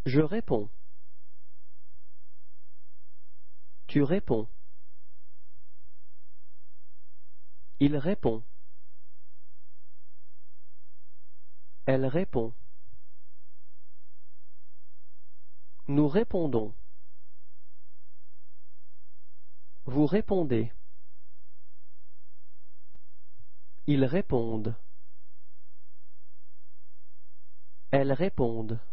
Je réponds. Tu réponds. Il répond. Elle répond. Nous répondons. Vous répondez. Ils répondent. Elles répondent.